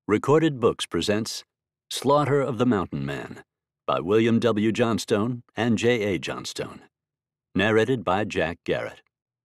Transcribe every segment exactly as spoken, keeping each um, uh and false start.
Recorded Books presents Slaughter of the Mountain Man by William W. Johnstone and J A Johnstone. Narrated by Jack Garrett.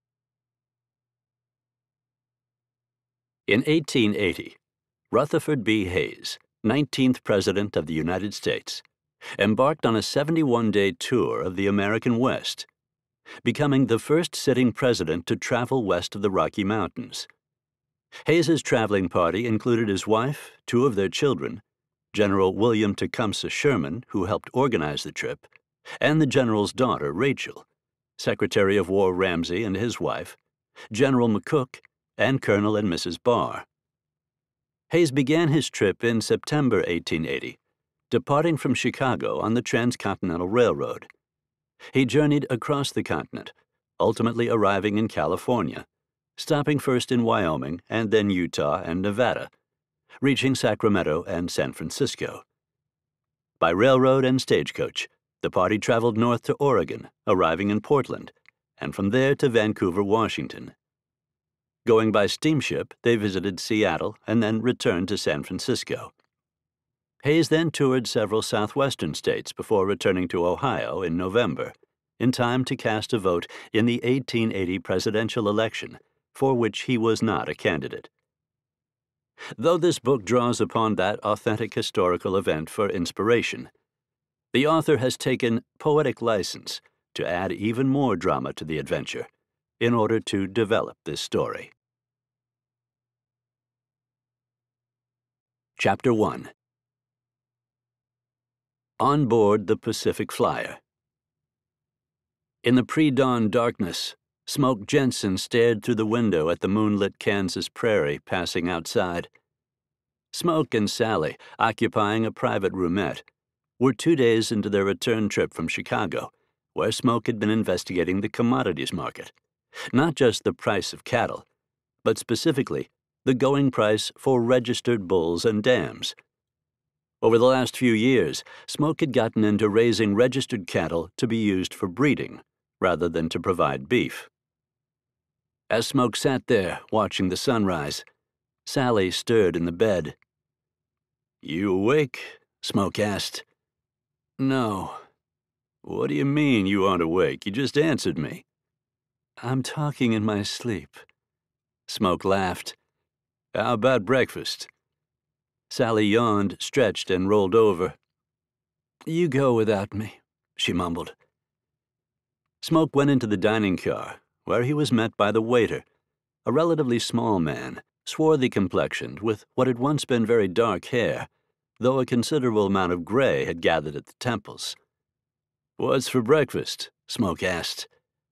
In eighteen eighty, Rutherford B. Hayes, nineteenth President of the United States, embarked on a seventy-one day tour of the American West, becoming the first sitting president to travel west of the Rocky Mountains. Hayes's traveling party included his wife, two of their children, General William Tecumseh Sherman, who helped organize the trip, and the general's daughter, Rachel, Secretary of War Ramsey and his wife, General McCook, and Colonel and Missus Barr. Hayes began his trip in September eighteen eighty, departing from Chicago on the Transcontinental Railroad. He journeyed across the continent, ultimately arriving in California, stopping first in Wyoming and then Utah and Nevada, reaching Sacramento and San Francisco. By railroad and stagecoach, the party traveled north to Oregon, arriving in Portland, and from there to Vancouver, Washington. Going by steamship, they visited Seattle and then returned to San Francisco. Hayes then toured several southwestern states before returning to Ohio in November, in time to cast a vote in the eighteen eighty presidential election, for which he was not a candidate. Though this book draws upon that authentic historical event for inspiration, the author has taken poetic license to add even more drama to the adventure in order to develop this story. Chapter one. On Board the Pacific Flyer. In the pre-dawn darkness, Smoke Jensen stared through the window at the moonlit Kansas prairie passing outside. Smoke and Sally, occupying a private roomette, were two days into their return trip from Chicago, where Smoke had been investigating the commodities market, not just the price of cattle, but specifically the going price for registered bulls and dams. Over the last few years, Smoke had gotten into raising registered cattle to be used for breeding, rather than to provide beef. As Smoke sat there, watching the sunrise, Sally stirred in the bed. "You awake?" Smoke asked. "No." "What do you mean you aren't awake? You just answered me." "I'm talking in my sleep." Smoke laughed. "How about breakfast?" Sally yawned, stretched, and rolled over. "You go without me," she mumbled. Smoke went into the dining car, where he was met by the waiter, a relatively small man, swarthy complexioned, with what had once been very dark hair, though a considerable amount of gray had gathered at the temples. "What's for breakfast?" Smoke asked.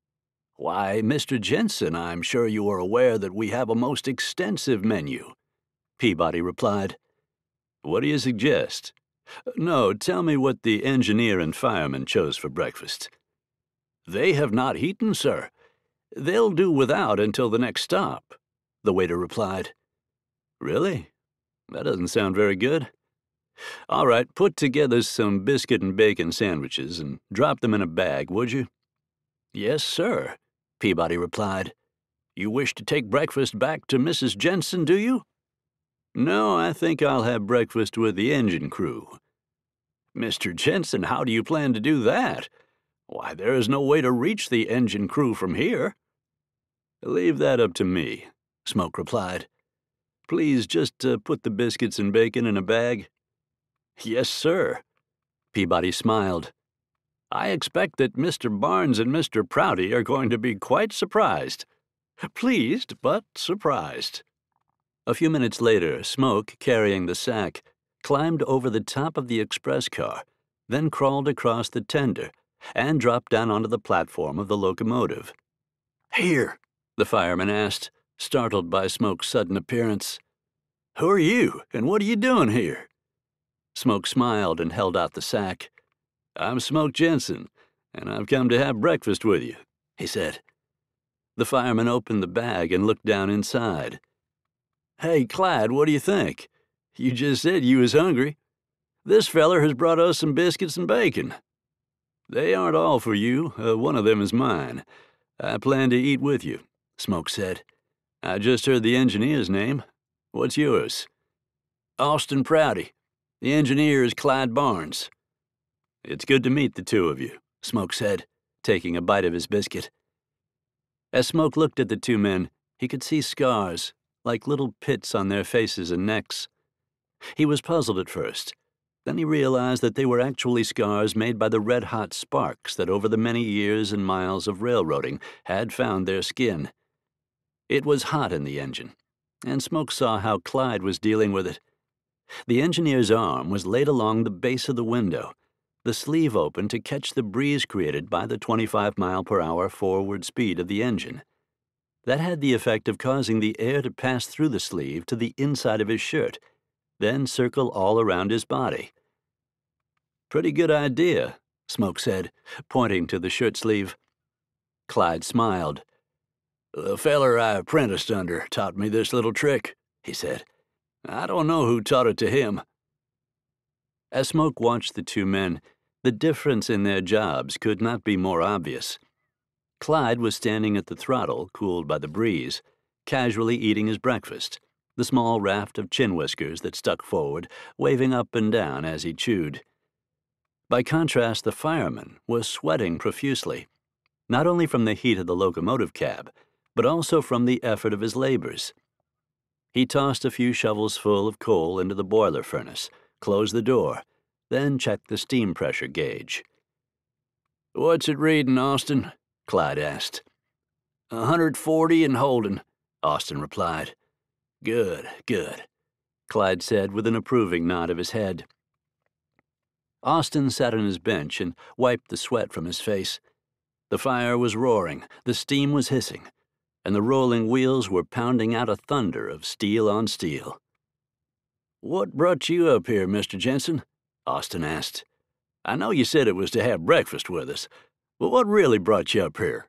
"Why, Mister Jensen, I'm sure you are aware that we have a most extensive menu," Peabody replied. "What do you suggest?" "No, tell me what the engineer and fireman chose for breakfast." "They have not eaten, sir. They'll do without until the next stop," the waiter replied. "Really? That doesn't sound very good. All right, put together some biscuit and bacon sandwiches and drop them in a bag, would you?" "Yes, sir," Peabody replied. "You wish to take breakfast back to Missus Jensen, do you?" "No, I think I'll have breakfast with the engine crew." "Mister Jensen, how do you plan to do that? Why, there is no way to reach the engine crew from here." "Leave that up to me," Smoke replied. "Please just uh, put the biscuits and bacon in a bag." "Yes, sir." Peabody smiled. "I expect that Mister Barnes and Mister Prouty are going to be quite surprised. Pleased, but surprised." A few minutes later, Smoke, carrying the sack, climbed over the top of the express car, then crawled across the tender and dropped down onto the platform of the locomotive. "Here," the fireman asked, startled by Smoke's sudden appearance. "Who are you, and what are you doing here?" Smoke smiled and held out the sack. "I'm Smoke Jensen, and I've come to have breakfast with you," he said. The fireman opened the bag and looked down inside. "Hey, Clyde, what do you think? You just said you was hungry. This feller has brought us some biscuits and bacon. They aren't all for you. Uh, one of them is mine. I plan to eat with you," Smoke said. "I just heard the engineer's name. What's yours?" Austin Prouty. The engineer is Clyde Barnes." "It's good to meet the two of you," Smoke said, taking a bite of his biscuit. As Smoke looked at the two men, he could see scars, like little pits on their faces and necks. He was puzzled at first. Then he realized that they were actually scars made by the red-hot sparks that over the many years and miles of railroading had found their skin. It was hot in the engine, and Smoke saw how Clyde was dealing with it. The engineer's arm was laid along the base of the window, the sleeve open to catch the breeze created by the twenty-five mile per hour forward speed of the engine. That had the effect of causing the air to pass through the sleeve to the inside of his shirt, then circle all around his body. "Pretty good idea," Smoke said, pointing to the shirt sleeve. Clyde smiled. "The feller I apprenticed under taught me this little trick," he said. "I don't know who taught it to him." As Smoke watched the two men, the difference in their jobs could not be more obvious. Clyde was standing at the throttle, cooled by the breeze, casually eating his breakfast, the small raft of chin whiskers that stuck forward, waving up and down as he chewed. By contrast, the fireman was sweating profusely, not only from the heat of the locomotive cab, but also from the effort of his labors. He tossed a few shovels full of coal into the boiler furnace, closed the door, then checked the steam pressure gauge. "What's it reading, Austin?" Clyde asked. "A hundred forty and holding," Austin replied. "Good, good," Clyde said with an approving nod of his head. Austin sat on his bench and wiped the sweat from his face. The fire was roaring, the steam was hissing, and the rolling wheels were pounding out a thunder of steel on steel. "What brought you up here, Mister Jensen?" Austin asked. "I know you said it was to have breakfast with us, but what really brought you up here?"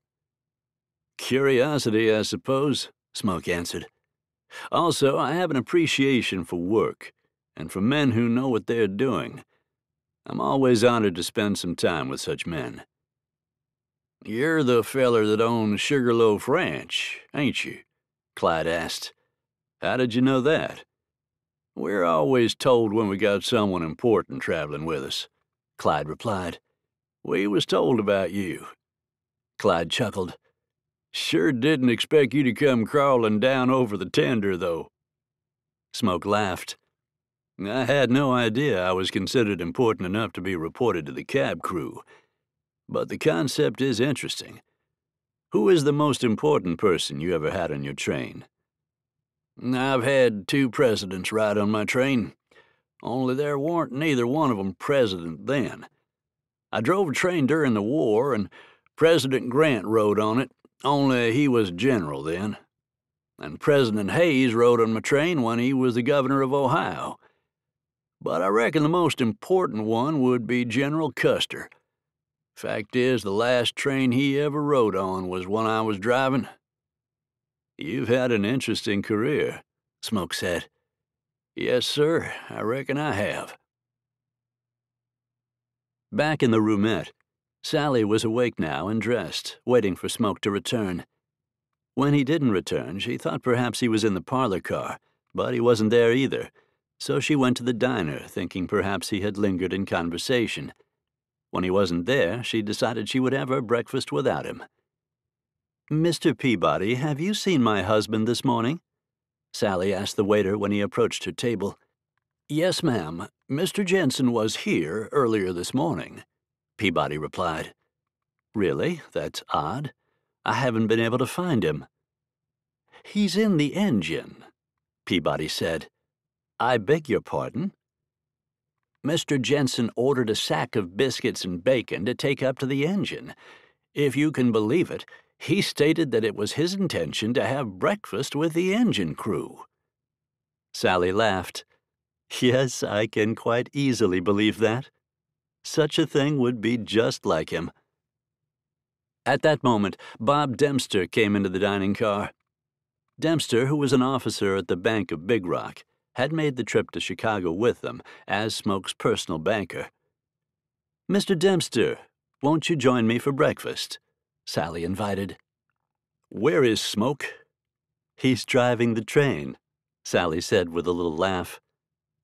"Curiosity, I suppose," Smoke answered. "Also, I have an appreciation for work, and for men who know what they're doing. I'm always honored to spend some time with such men." "You're the feller that owns Sugarloaf Ranch, ain't you?" Clyde asked. "How did you know that?" "We're always told when we got someone important traveling with us," Clyde replied. "We was told about you." Clyde chuckled. "Sure didn't expect you to come crawling down over the tender, though." Smoke laughed. "I had no idea I was considered important enough to be reported to the cab crew. But the concept is interesting. Who is the most important person you ever had on your train?" "I've had two presidents ride on my train, only there warn't neither one of 'em president then. I drove a train during the war, and President Grant rode on it, only he was general then. And President Hayes rode on my train when he was the governor of Ohio. But I reckon the most important one would be General Custer. Fact is, the last train he ever rode on was one I was driving." "You've had an interesting career," Smoke said. "Yes, sir, I reckon I have." Back in the roomette, Sally was awake now and dressed, waiting for Smoke to return. When he didn't return, she thought perhaps he was in the parlor car, but he wasn't there either, so she went to the diner, thinking perhaps he had lingered in conversation. When he wasn't there, she decided she would have her breakfast without him. "Mister Peabody, have you seen my husband this morning?" Sally asked the waiter when he approached her table. "Yes, ma'am. Mister Jensen was here earlier this morning," Peabody replied. "Really? That's odd. I haven't been able to find him." "He's in the engine," Peabody said. "I beg your pardon?" "Mister Jensen ordered a sack of biscuits and bacon to take up to the engine. If you can believe it, he stated that it was his intention to have breakfast with the engine crew." Sally laughed. "Yes, I can quite easily believe that. Such a thing would be just like him." At that moment, Bob Dempster came into the dining car. Dempster, who was an officer at the Bank of Big Rock, had made the trip to Chicago with them as Smoke's personal banker. "Mister Dempster, won't you join me for breakfast?" Sally invited. "Where is Smoke?" "He's driving the train," Sally said with a little laugh.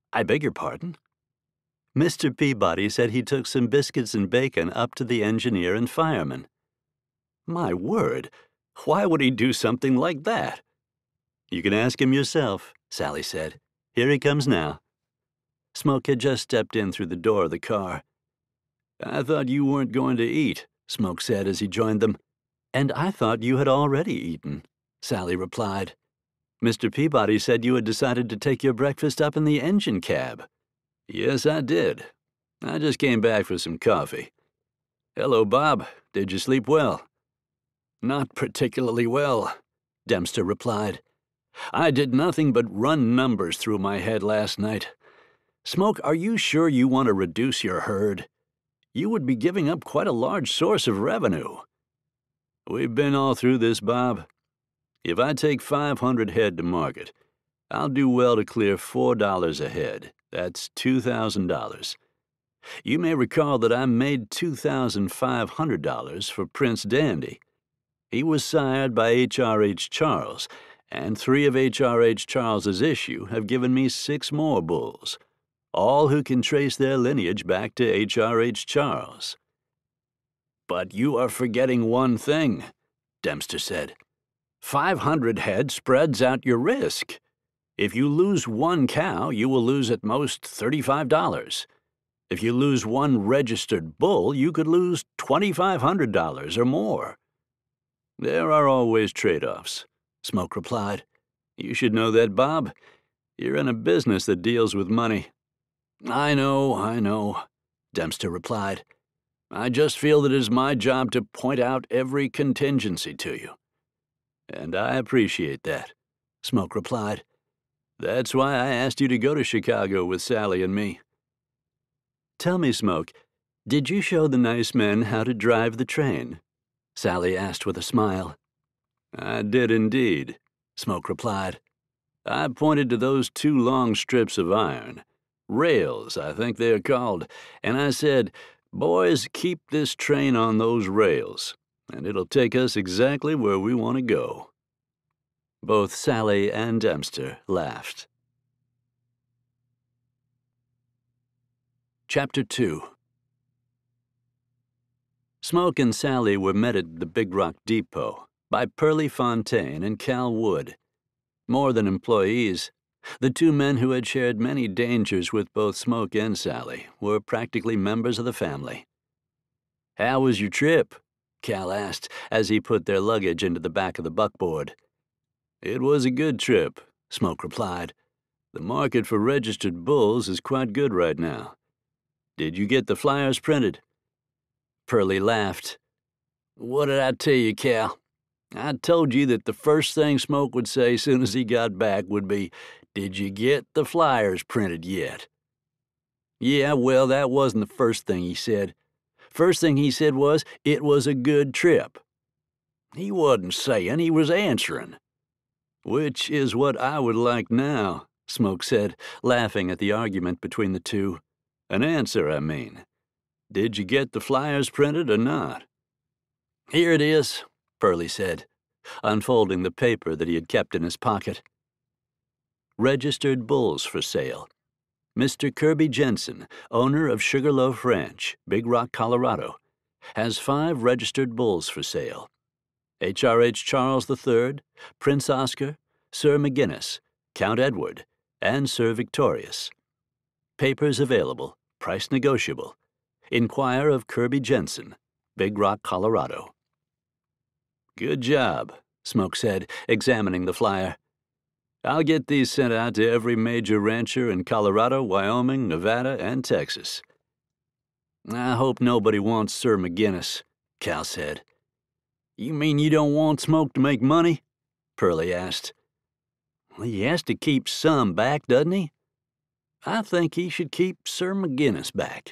I beg your pardon? Mister Peabody said he took some biscuits and bacon up to the engineer and fireman. My word, why would he do something like that? You can ask him yourself, Sally said. Here he comes now. Smoke had just stepped in through the door of the car. I thought you weren't going to eat, Smoke said as he joined them. And I thought you had already eaten, Sally replied. Mister Peabody said you had decided to take your breakfast up in the engine cab. Yes, I did. I just came back for some coffee. Hello, Bob. Did you sleep well? Not particularly well, Dempster replied. I did nothing but run numbers through my head last night. Smoke, are you sure you want to reduce your herd? You would be giving up quite a large source of revenue. We've been all through this, Bob. If I take five hundred head to market, I'll do well to clear four dollars a head. That's two thousand dollars. You may recall that I made two thousand five hundred dollars for Prince Dandy. He was sired by H R H Charles, and three of H R H Charles's issue have given me six more bulls, all who can trace their lineage back to H R H Charles. But you are forgetting one thing, Dempster said. Five hundred head spreads out your risk. If you lose one cow, you will lose at most thirty-five dollars. If you lose one registered bull, you could lose twenty-five hundred dollars or more. There are always trade-offs, Smoke replied. You should know that, Bob. You're in a business that deals with money. I know, I know, Dempster replied. I just feel that it is my job to point out every contingency to you. And I appreciate that, Smoke replied. That's why I asked you to go to Chicago with Sally and me. Tell me, Smoke, did you show the nice men how to drive the train? Sally asked with a smile. I did indeed, Smoke replied. I pointed to those two long strips of iron, rails, I think they are called, and I said, boys, keep this train on those rails, and it'll take us exactly where we want to go. Both Sally and Dempster laughed. Chapter two. Smoke and Sally were met at the Big Rock Depot by Pearlie Fontaine and Cal Wood. More than employees, the two men who had shared many dangers with both Smoke and Sally were practically members of the family. How was your trip? Cal asked as he put their luggage into the back of the buckboard. It was a good trip, Smoke replied. The market for registered bulls is quite good right now. Did you get the flyers printed? Pearlie laughed. What did I tell you, Cal? I told you that the first thing Smoke would say as soon as he got back would be, did you get the flyers printed yet? Yeah, well, that wasn't the first thing he said. First thing he said was, it was a good trip. He wasn't saying, he was answering. Which is what I would like now, Smoke said, laughing at the argument between the two. An answer, I mean. Did you get the flyers printed or not? Here it is, Pearlie said, unfolding the paper that he had kept in his pocket. Registered bulls for sale. Mister Kirby Jensen, owner of Sugarloaf Ranch, Big Rock, Colorado, has five registered bulls for sale. H R H Charles the Third, Prince Oscar, Sir McGinnis, Count Edward, and Sir Victorious. Papers available, price negotiable. Inquire of Kirby Jensen, Big Rock, Colorado. Good job, Smoke said, examining the flyer. I'll get these sent out to every major rancher in Colorado, Wyoming, Nevada, and Texas. I hope nobody wants Sir McGinnis, Cal said. You mean you don't want Smoke to make money? Pearlie asked. Well, he has to keep some back, doesn't he? I think he should keep Sir McGinnis back.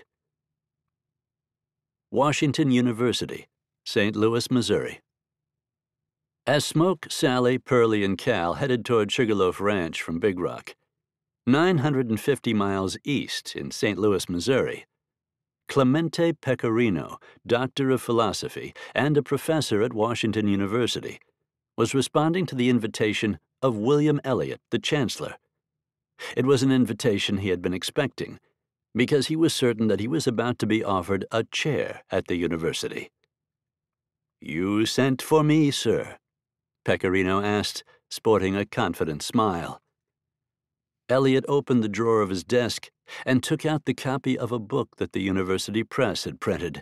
Washington University, Saint Louis, Missouri. As Smoke, Sally, Pearlie, and Cal headed toward Sugarloaf Ranch from Big Rock, nine hundred fifty miles east in Saint Louis, Missouri, Clemente Pecorino, doctor of philosophy and a professor at Washington University, was responding to the invitation of William Elliot, the chancellor. It was an invitation he had been expecting, because he was certain that he was about to be offered a chair at the university. "You sent for me, sir?" Pecorino asked, sporting a confident smile. Elliot opened the drawer of his desk and took out the copy of a book that the university press had printed.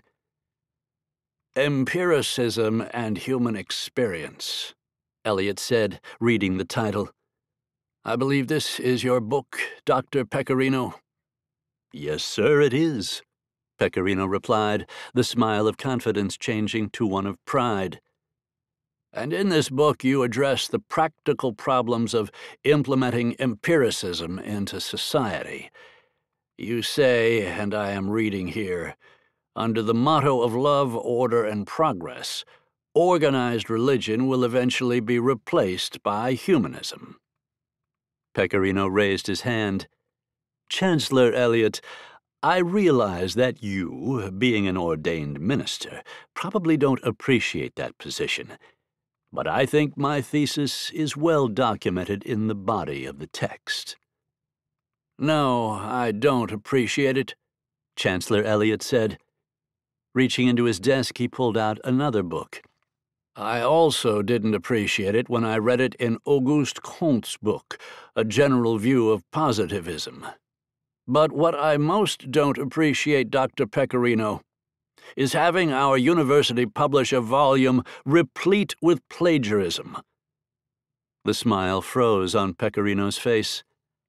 "Empiricism and Human Experience," Elliot said, reading the title. "I believe this is your book, Doctor Pecorino." "Yes, sir, it is," Pecorino replied, the smile of confidence changing to one of pride. "And in this book you address the practical problems of implementing empiricism into society. You say, and I am reading here, under the motto of love, order, and progress, organized religion will eventually be replaced by humanism." Pecorino raised his hand. "Chancellor Elliot, I realize that you, being an ordained minister, probably don't appreciate that position, but I think my thesis is well documented in the body of the text." "No, I don't appreciate it," Chancellor Elliot said. Reaching into his desk, he pulled out another book. "I also didn't appreciate it when I read it in Auguste Comte's book, A General View of Positivism. But what I most don't appreciate, Doctor Pecorino, is having our university publish a volume replete with plagiarism." The smile froze on Pecorino's face.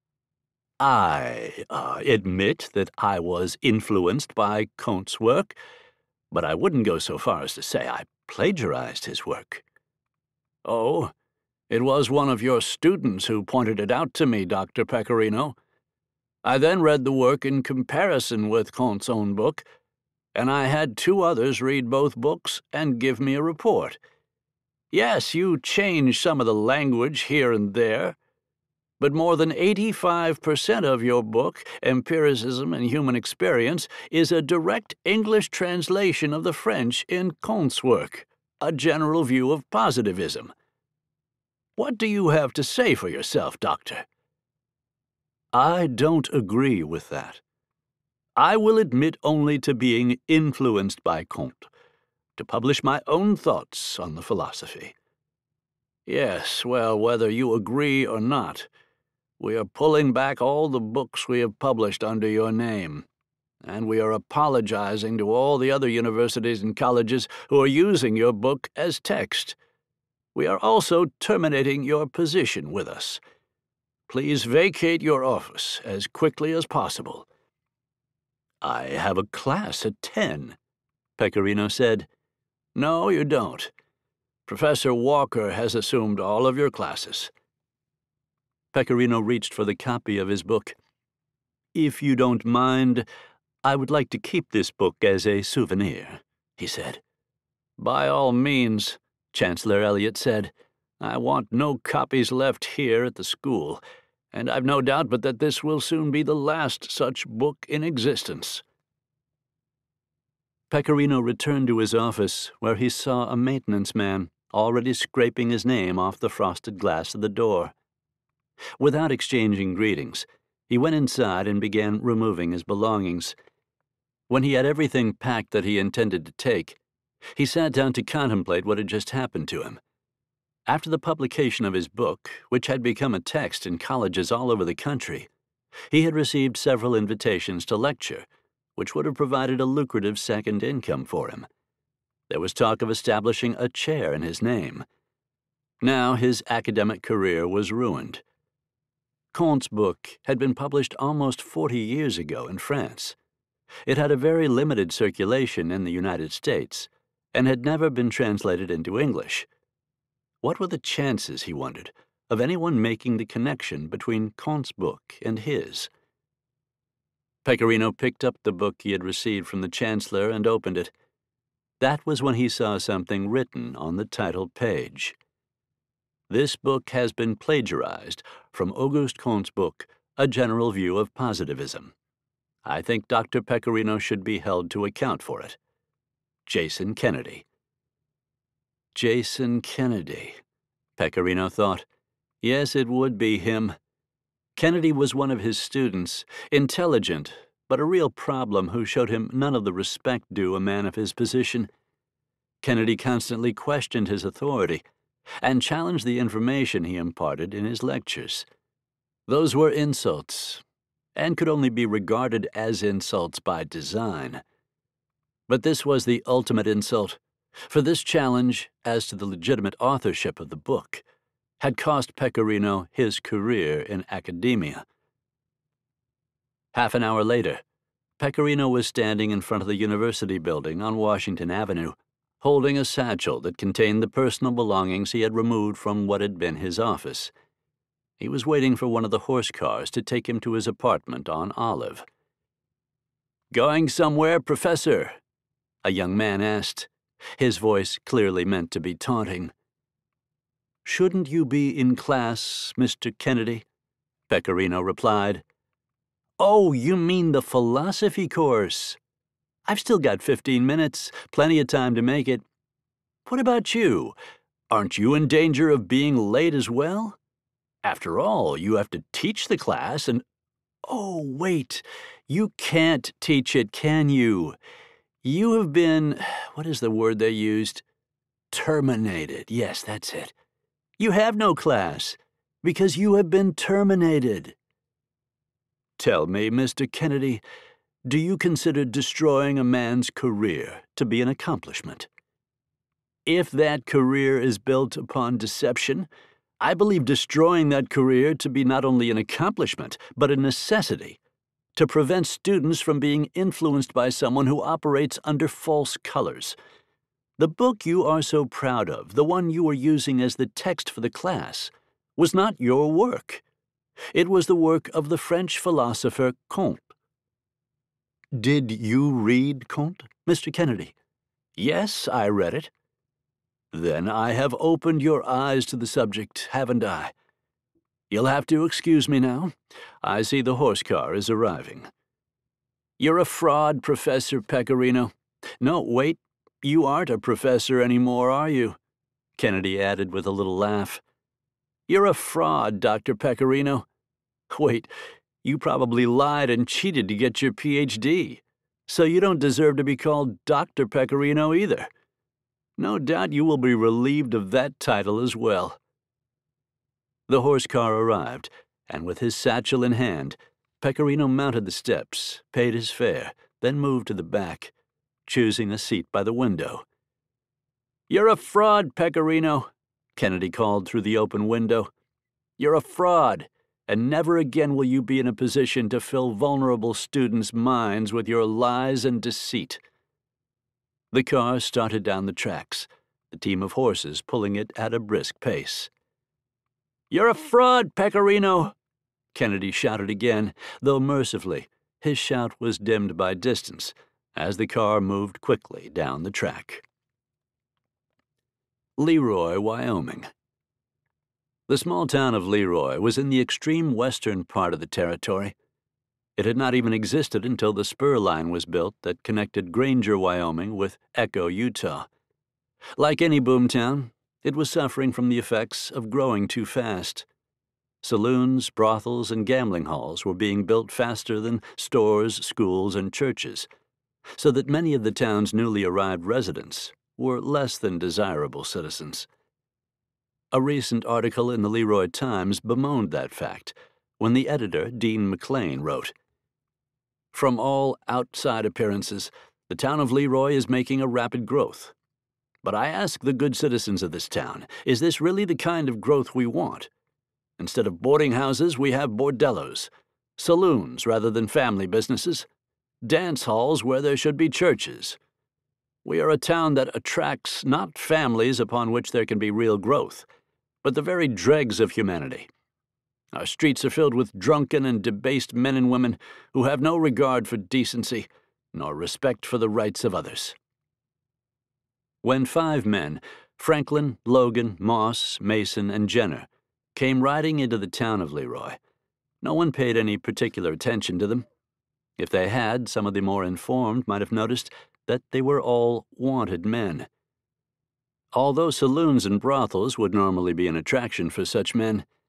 "I uh, admit that I was influenced by Comte's work, but I wouldn't go so far as to say I plagiarized his work." "Oh, it was one of your students who pointed it out to me, Doctor Pecorino. I then read the work in comparison with Comte's own book, and I had two others read both books and give me a report. Yes, you changed some of the language here and there, but more than eighty-five percent of your book, Empiricism and Human Experience, is a direct English translation of the French in Comte's work, A General View of Positivism. What do you have to say for yourself, Doctor?" "I don't agree with that. I will admit only to being influenced by Comte, to publish my own thoughts on the philosophy." "Yes, well, whether you agree or not, we are pulling back all the books we have published under your name, and we are apologizing to all the other universities and colleges who are using your book as text. We are also terminating your position with us. Please vacate your office as quickly as possible." "I have a class at ten," Pecorino said. "No, you don't. Professor Walker has assumed all of your classes." Pecorino reached for the copy of his book. "If you don't mind, I would like to keep this book as a souvenir," he said. "By all means," Chancellor Elliot said. "I want no copies left here at the school, and I've no doubt but that this will soon be the last such book in existence." Pecorino returned to his office, where he saw a maintenance man already scraping his name off the frosted glass of the door. Without exchanging greetings, he went inside and began removing his belongings. When he had everything packed that he intended to take, he sat down to contemplate what had just happened to him. After the publication of his book, which had become a text in colleges all over the country, he had received several invitations to lecture, which would have provided a lucrative second income for him. There was talk of establishing a chair in his name. Now his academic career was ruined. Comte's book had been published almost forty years ago in France. It had a very limited circulation in the United States and had never been translated into English. What were the chances, he wondered, of anyone making the connection between Comte's book and his? Pecorino picked up the book he had received from the Chancellor and opened it. That was when he saw something written on the title page. "This book has been plagiarized from Auguste Comte's book, A General View of Positivism. I think Doctor Pecorino should be held to account for it. Jason Kennedy." Jason Kennedy, Pecorino thought. Yes, it would be him. Kennedy was one of his students, intelligent, but a real problem who showed him none of the respect due a man of his position. Kennedy constantly questioned his authority and challenged the information he imparted in his lectures. Those were insults, and could only be regarded as insults by design. But this was the ultimate insult, for this challenge as to the legitimate authorship of the book had cost Pecorino his career in academia. Half an hour later, Pecorino was standing in front of the university building on Washington Avenue, holding a satchel that contained the personal belongings he had removed from what had been his office. He was waiting for one of the horse cars to take him to his apartment on Olive. "Going somewhere, Professor?" a young man asked, his voice clearly meant to be taunting. "Shouldn't you be in class, Mister Kennedy?" Pecorino replied. "Oh, you mean the philosophy course. I've still got fifteen minutes, plenty of time to make it. What about you? Aren't you in danger of being late as well? After all, you have to teach the class and— Oh, wait, you can't teach it, can you? You have been— what is the word they used? Terminated. Yes, that's it. You have no class, because you have been terminated. Tell me, Mister Kennedy, do you consider destroying a man's career to be an accomplishment? If that career is built upon deception, I believe destroying that career to be not only an accomplishment, but a necessity, to prevent students from being influenced by someone who operates under false colors. The book you are so proud of, the one you were using as the text for the class, was not your work. It was the work of the French philosopher Comte. Did you read Comte, Mister Kennedy? Yes, I read it. Then I have opened your eyes to the subject, haven't I? You'll have to excuse me now. I see the horse car is arriving. You're a fraud, Professor Pecorino. No, wait. You aren't a professor anymore, are you? Kennedy added with a little laugh. You're a fraud, Doctor Pecorino. Wait, you probably lied and cheated to get your P H D, so you don't deserve to be called Doctor Pecorino either. No doubt you will be relieved of that title as well. The horse car arrived, and with his satchel in hand, Pecorino mounted the steps, paid his fare, then moved to the back, choosing a seat by the window. You're a fraud, Pecorino, Kennedy called through the open window. You're a fraud, and never again will you be in a position to fill vulnerable students' minds with your lies and deceit. The car started down the tracks, the team of horses pulling it at a brisk pace. You're a fraud, Pecorino, Kennedy shouted again, though mercifully his shout was dimmed by distance as the car moved quickly down the track. Leroy, Wyoming. The small town of Leroy was in the extreme western part of the territory. It had not even existed until the spur line was built that connected Granger, Wyoming with Echo, Utah. Like any boomtown, it was suffering from the effects of growing too fast. Saloons, brothels, and gambling halls were being built faster than stores, schools, and churches, so that many of the town's newly arrived residents were less than desirable citizens. A recent article in the Leroy Times bemoaned that fact when the editor, Dean McLean, wrote, From all outside appearances, the town of Leroy is making a rapid growth. But I ask the good citizens of this town, is this really the kind of growth we want? Instead of boarding houses, we have bordellos, saloons rather than family businesses, dance halls where there should be churches. We are a town that attracts not families upon which there can be real growth, but the very dregs of humanity. Our streets are filled with drunken and debased men and women who have no regard for decency, nor respect for the rights of others. When five men, Franklin, Logan, Moss, Mason, and Jenner, came riding into the town of Leroy, no one paid any particular attention to them. If they had, some of the more informed might have noticed that they were all wanted men. Although saloons and brothels would normally be an attraction for such men,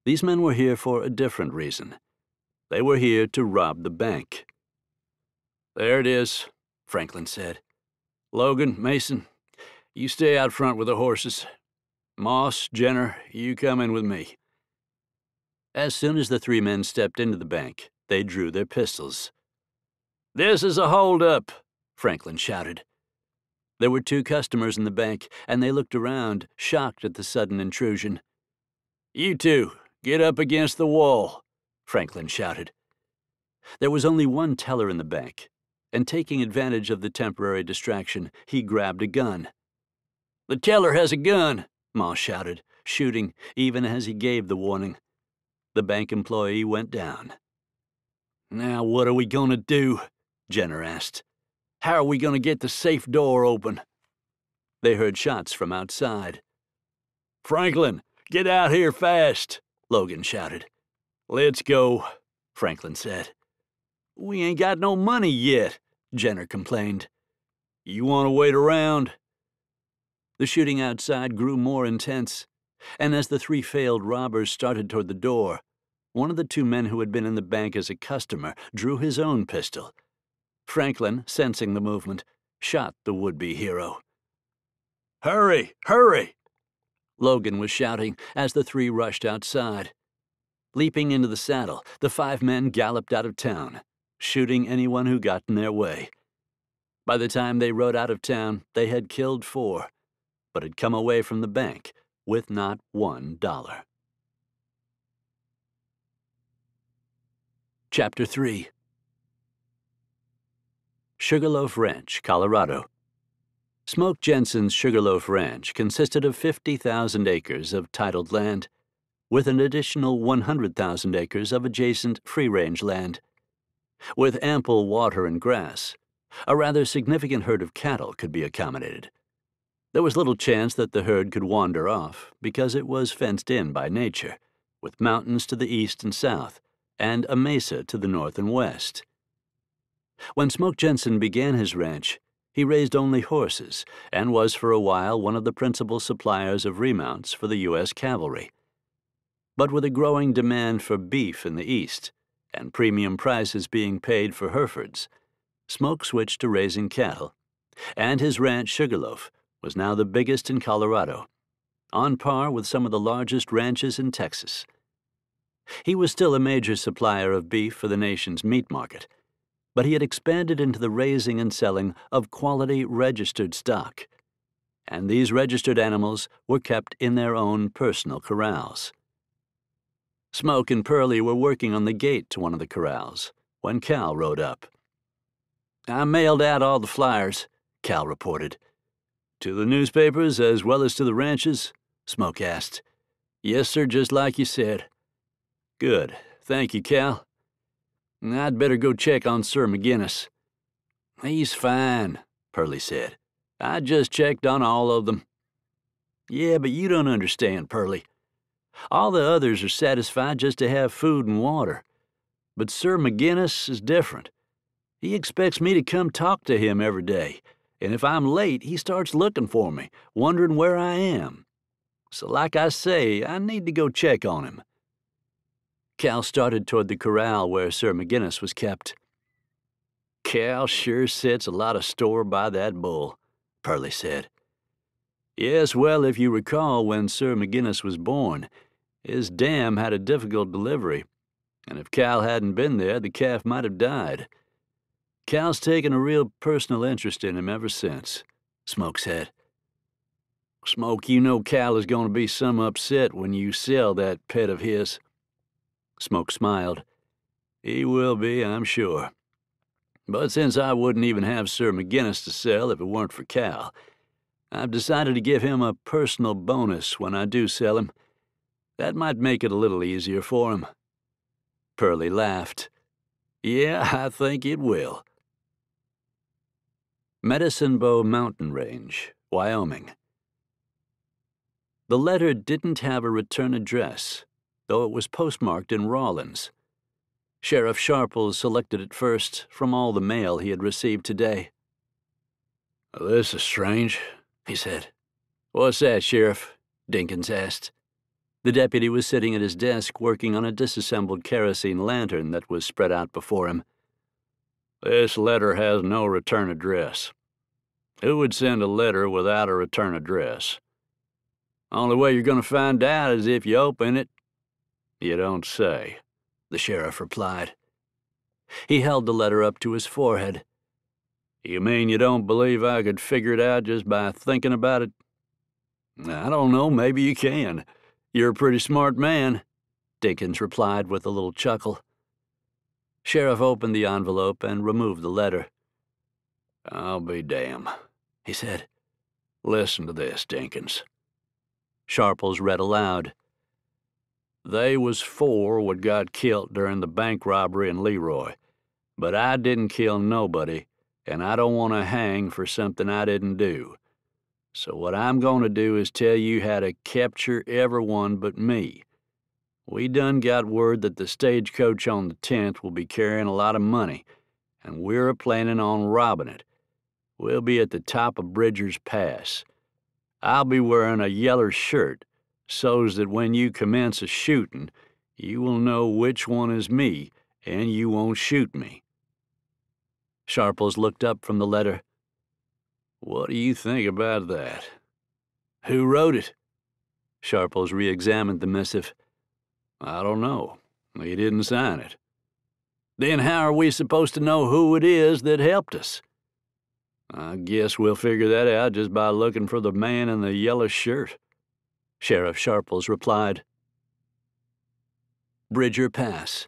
These men were here for a different reason. They were here to rob the bank. "There it is," Franklin said. "Logan, Mason, you stay out front with the horses. Moss, Jenner, you come in with me." As soon as the three men stepped into the bank, they drew their pistols. "This is a hold-up," Franklin shouted. There were two customers in the bank, and they looked around, shocked at the sudden intrusion. "You two, get up against the wall," Franklin shouted. There was only one teller in the bank, and taking advantage of the temporary distraction, he grabbed a gun. "The teller has a gun," Moss shouted, shooting even as he gave the warning. The bank employee went down. "Now what are we going to do?" Jenner asked. "How are we going to get the safe door open?" They heard shots from outside. "Franklin, get out here fast," Logan shouted. "Let's go," Franklin said. "We ain't got no money yet," Jenner complained. "You want to wait around?" The shooting outside grew more intense, and as the three failed robbers started toward the door, one of the two men who had been in the bank as a customer drew his own pistol. Franklin, sensing the movement, shot the would-be hero. "Hurry! Hurry!" Logan was shouting as the three rushed outside. Leaping into the saddle, the five men galloped out of town, shooting anyone who got in their way. By the time they rode out of town, they had killed four, but had come away from the bank with not one dollar. Chapter three. Sugarloaf Ranch, Colorado. Smoke Jensen's Sugarloaf Ranch consisted of fifty thousand acres of titled land, with an additional one hundred thousand acres of adjacent free-range land. With ample water and grass, a rather significant herd of cattle could be accommodated. There was little chance that the herd could wander off because it was fenced in by nature, with mountains to the east and south, and a mesa to the north and west. When Smoke Jensen began his ranch, he raised only horses and was for a while one of the principal suppliers of remounts for the U S cavalry. But with a growing demand for beef in the east, and premium prices being paid for Herefords, Smoke switched to raising cattle, and his ranch Sugarloaf was now the biggest in Colorado, on par with some of the largest ranches in Texas. He was still a major supplier of beef for the nation's meat market, but he had expanded into the raising and selling of quality registered stock, and these registered animals were kept in their own personal corrals. Smoke and Pearlie were working on the gate to one of the corrals when Cal rode up. "I mailed out all the flyers," Cal reported. "To the newspapers as well as to the ranches?" Smoke asked. "Yes, sir, just like you said." "Good. Thank you, Cal. I'd better go check on Sir McGinnis." "He's fine," Pearlie said. "I just checked on all of them." "Yeah, but you don't understand, Pearlie. All the others are satisfied just to have food and water. But Sir McGinnis is different. He expects me to come talk to him every day, and if I'm late, he starts looking for me, wondering where I am. So like I say, I need to go check on him." Cal started toward the corral where Sir McGinnis was kept. "Cal sure sets a lot of store by that bull," Pearlie said. "Yes, well, if you recall, when Sir McGinnis was born, his dam had a difficult delivery, and if Cal hadn't been there, the calf might have died. Cal's taken a real personal interest in him ever since," Smoke said. "Smoke, you know Cal is going to be some upset when you sell that pet of his." Smoke smiled. "He will be, I'm sure. But since I wouldn't even have Sir McGinnis to sell if it weren't for Cal, I've decided to give him a personal bonus when I do sell him. That might make it a little easier for him." Pearlie laughed. "Yeah, I think it will." Medicine Bow Mountain Range, Wyoming. The letter didn't have a return address, though it was postmarked in Rawlins. Sheriff Sharples selected it first from all the mail he had received today. "This is strange," he said. "What's that, Sheriff?" Dinkins asked. The deputy was sitting at his desk working on a disassembled kerosene lantern that was spread out before him. "This letter has no return address. Who would send a letter without a return address? Only way you're going to find out is if you open it." "You don't say," the sheriff replied. He held the letter up to his forehead. "You mean you don't believe I could figure it out just by thinking about it?" "I don't know, maybe you can. You're a pretty smart man," Dinkins replied with a little chuckle. Sheriff opened the envelope and removed the letter. "I'll be damned," he said. "Listen to this, Dinkins." Sharples read aloud. "They was four what got killed during the bank robbery in Leroy, but I didn't kill nobody, and I don't want to hang for something I didn't do. So what I'm going to do is tell you how to capture everyone but me. We done got word that the stagecoach on the tenth will be carrying a lot of money, and we're a planning on robbing it. We'll be at the top of Bridger's Pass. I'll be wearing a yeller shirt, so's that when you commence a shooting, you will know which one is me, and you won't shoot me." Sharples looked up from the letter. "What do you think about that?" "Who wrote it?" Sharples re-examined the missive. "I don't know. He didn't sign it." "Then how are we supposed to know who it is that helped us?" "I guess we'll figure that out just by looking for the man in the yellow shirt," Sheriff Sharples replied. Bridger Pass.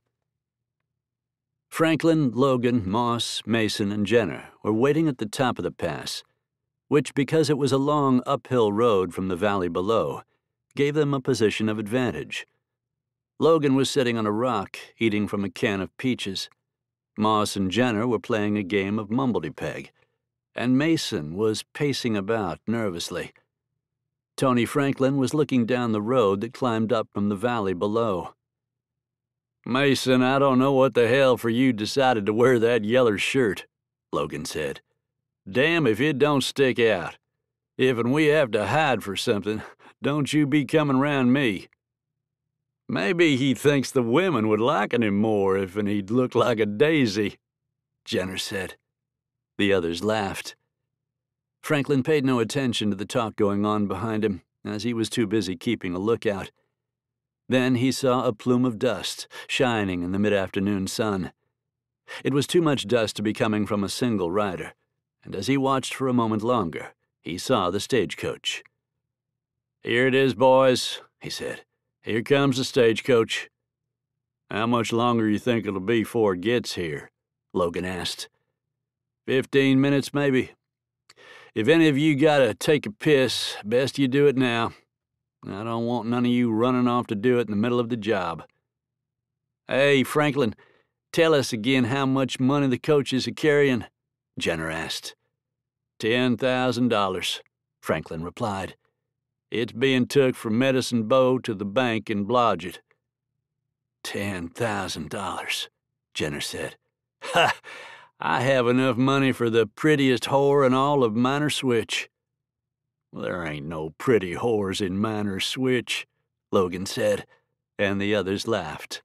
Franklin, Logan, Moss, Mason, and Jenner were waiting at the top of the pass, which, because it was a long uphill road from the valley below, gave them a position of advantage. Logan was sitting on a rock, eating from a can of peaches. Moss and Jenner were playing a game of mumbledy-peg, and Mason was pacing about nervously. Tony Franklin was looking down the road that climbed up from the valley below. "Mason, I don't know what the hell for you decided to wear that yeller shirt," Logan said. "Damn if it don't stick out. If'n we have to hide for something, don't you be coming round me." "Maybe he thinks the women would liken him more if'n he'd look like a daisy," Jenner said. The others laughed. Franklin paid no attention to the talk going on behind him, as he was too busy keeping a lookout. Then he saw a plume of dust shining in the mid-afternoon sun. It was too much dust to be coming from a single rider, and as he watched for a moment longer, he saw the stagecoach. "Here it is, boys," he said. "Here comes the stagecoach." "How much longer you think it'll be before it gets here?" Logan asked. Fifteen minutes, maybe. If any of you gotta take a piss, best you do it now. I don't want none of you running off to do it in the middle of the job." "Hey, Franklin, tell us again how much money the coaches are carrying," Jenner asked. Ten thousand dollars, Franklin replied. "It's being took from Medicine Bow to the bank in Blodgett." Ten thousand dollars, Jenner said. "Ha! I have enough money for the prettiest whore in all of Minor Switch." "There ain't no pretty whores in Minor Switch," Logan said, and the others laughed.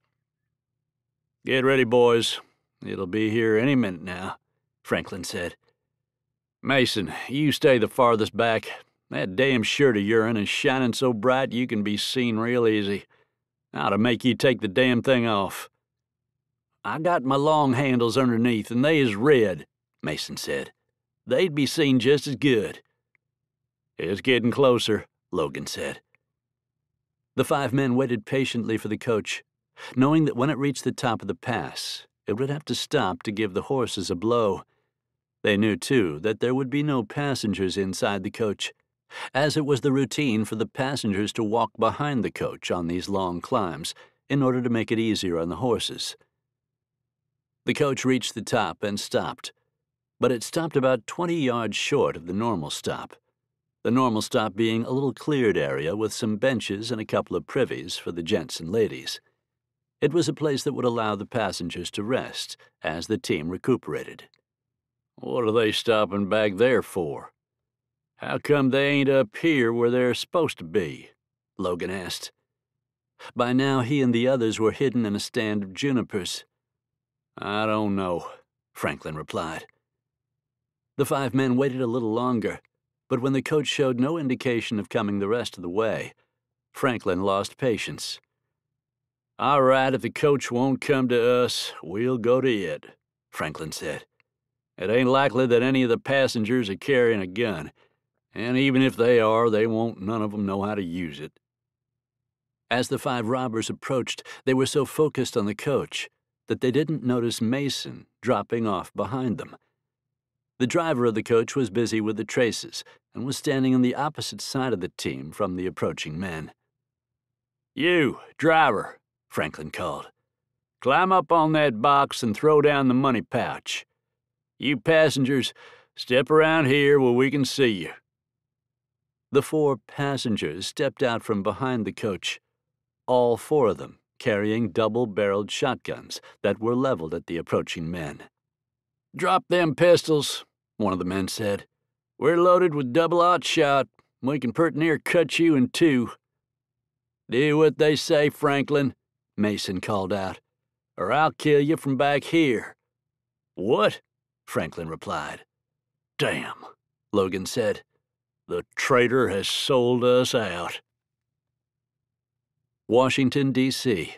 "Get ready, boys. It'll be here any minute now," Franklin said. "Mason, you stay the farthest back. That damn shirt of yourn is shining so bright you can be seen real easy. I ought to make you take the damn thing off." "I got my long handles underneath, and they is red," Mason said. "They'd be seen just as good." "It's getting closer," Logan said. The five men waited patiently for the coach, knowing that when it reached the top of the pass, it would have to stop to give the horses a blow. They knew, too, that there would be no passengers inside the coach, as it was the routine for the passengers to walk behind the coach on these long climbs in order to make it easier on the horses. The coach reached the top and stopped, but it stopped about twenty yards short of the normal stop, the normal stop being a little cleared area with some benches and a couple of privies for the gents and ladies. It was a place that would allow the passengers to rest as the team recuperated. "What are they stopping back there for? How come they ain't up here where they're supposed to be?" Logan asked. By now, he and the others were hidden in a stand of junipers. "I don't know," Franklin replied. The five men waited a little longer, but when the coach showed no indication of coming the rest of the way, Franklin lost patience. "All right, if the coach won't come to us, we'll go to it," Franklin said. "It ain't likely that any of the passengers are carrying a gun, and even if they are, they won't none of them know how to use it." As the five robbers approached, they were so focused on the coach that they didn't notice Mason dropping off behind them. The driver of the coach was busy with the traces and was standing on the opposite side of the team from the approaching men. "You, driver," Franklin called. "Climb up on that box and throw down the money pouch. You passengers, step around here where we can see you." The four passengers stepped out from behind the coach, all four of them carrying double-barreled shotguns that were leveled at the approaching men. "Drop them pistols," one of the men said. "We're loaded with double-aught shot. We can pert near cut you in two." "Do what they say, Franklin," Mason called out, "or I'll kill you from back here." "What?" Franklin replied. "Damn," Logan said. "The traitor has sold us out." Washington, D C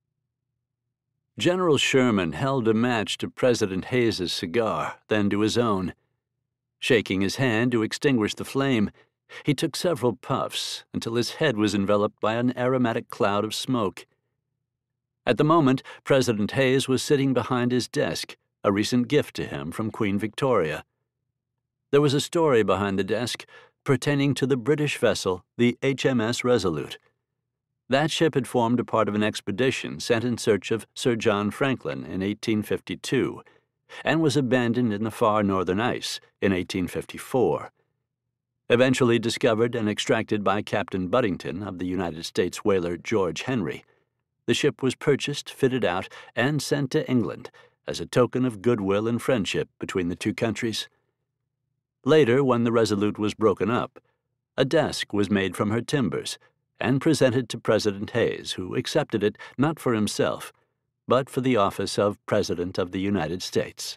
General Sherman held a match to President Hayes's cigar, then to his own. Shaking his hand to extinguish the flame, he took several puffs until his head was enveloped by an aromatic cloud of smoke. At the moment, President Hayes was sitting behind his desk, a recent gift to him from Queen Victoria. There was a story behind the desk pertaining to the British vessel, the H M S Resolute. That ship had formed a part of an expedition sent in search of Sir John Franklin in eighteen fifty-two, and was abandoned in the far northern ice in eighteen fifty-four. Eventually discovered and extracted by Captain Buddington of the United States whaler George Henry, the ship was purchased, fitted out, and sent to England as a token of goodwill and friendship between the two countries. Later, when the Resolute was broken up, a desk was made from her timbers and presented to President Hayes, who accepted it not for himself, but for the office of President of the United States.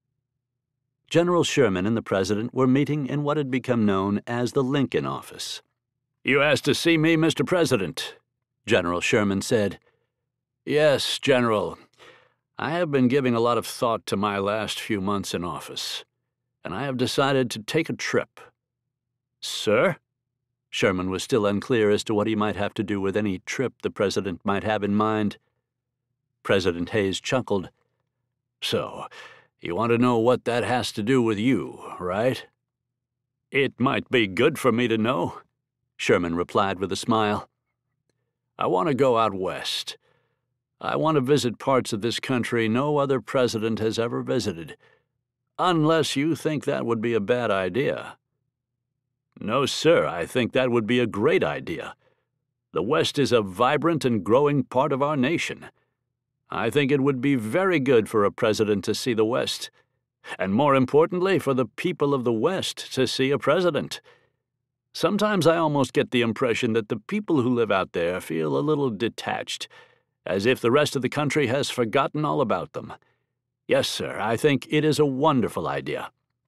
General Sherman and the President were meeting in what had become known as the Lincoln office. "You asked to see me, Mister President," General Sherman said. "Yes, General. I have been giving a lot of thought to my last few months in office, and I have decided to take a trip." "Sir?" Sherman was still unclear as to what he might have to do with any trip the President might have in mind. President Hayes chuckled. "So, you want to know what that has to do with you, right?" "It might be good for me to know," Sherman replied with a smile. "I want to go out west. I want to visit parts of this country no other president has ever visited, unless you think that would be a bad idea." "No, sir, I think that would be a great idea. The West is a vibrant and growing part of our nation. I think it would be very good for a president to see the West, and more importantly, for the people of the West to see a president. Sometimes I almost get the impression that the people who live out there feel a little detached, as if the rest of the country has forgotten all about them. Yes, sir, I think it is a wonderful idea."